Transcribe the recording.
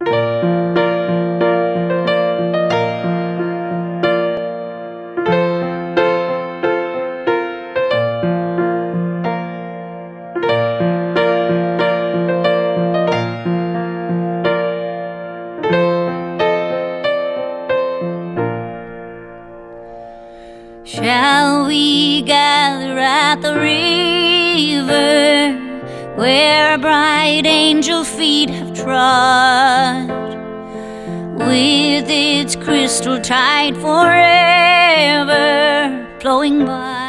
Shall we gather at the river where bright angel feet have trod, with its crystal tide forever flowing by?